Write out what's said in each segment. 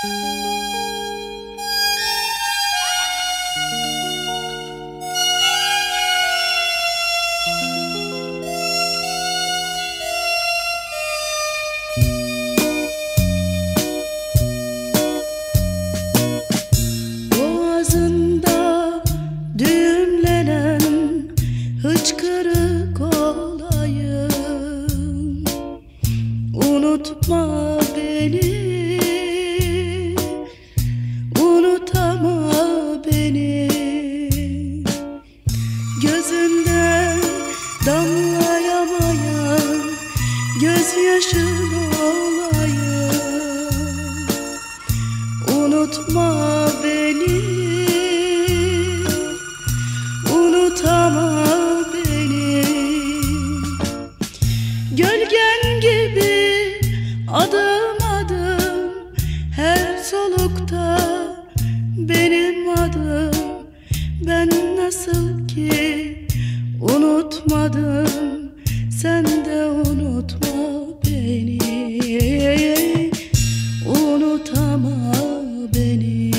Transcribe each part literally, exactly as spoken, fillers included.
Boğazında düğümlenen hıçkırık olayım. Unutma beni, unutama beni. Gözünden damlayamayan gözyaşın olayım. Unutma beni, unutama beni. Gölgen gibi adım adım her solukta benim adım. Ben nasıl ki unutmadım, sen de unutma beni. Unutama beni.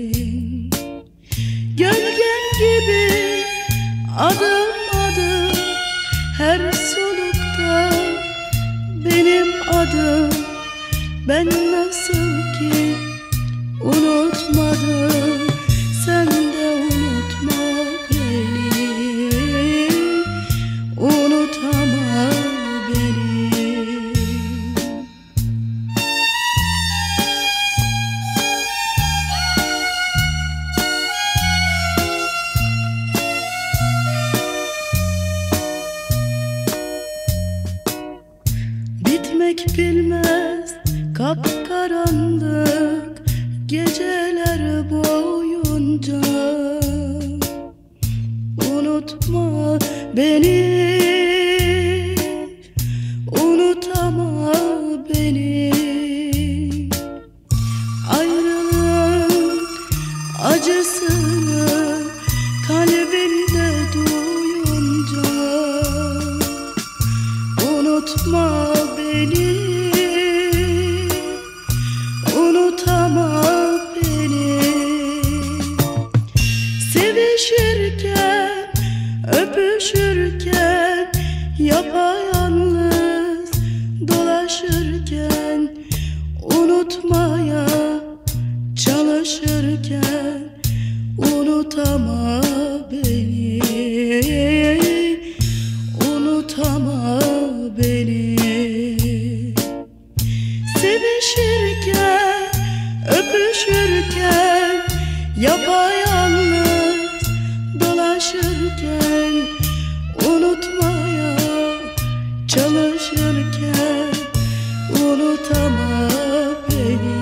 Gölgen gibi adım adım her solukta benim adım. Ben nasıl ki unutmadım, sen de unutma beni. Unutama beni. Bitmek bilmez kapkaranlık geceler boyunca. Unutma beni, unutama beni. Ayrılığın acısını kalbinde duyunca. Unutma beni, unutama beni. Sevişirken, öpüşürken, yapayalnız dolaşırken, unutmaya çalışırken, unutama beni. Unutama beni. Sevişirken, öpüşürken, yapayalnız dolaşırken, unutmaya çalışırken, unutama beni.